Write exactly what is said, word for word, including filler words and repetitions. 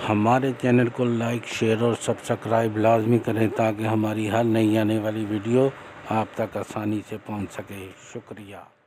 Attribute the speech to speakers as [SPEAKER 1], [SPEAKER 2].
[SPEAKER 1] हमारे चैनल को like share और सब्सक्राइब लाजमी करें ताकि हमारी हर नई आने वाली वीडियो आप तक आसानी से पहुंच सके। शुक्रिया।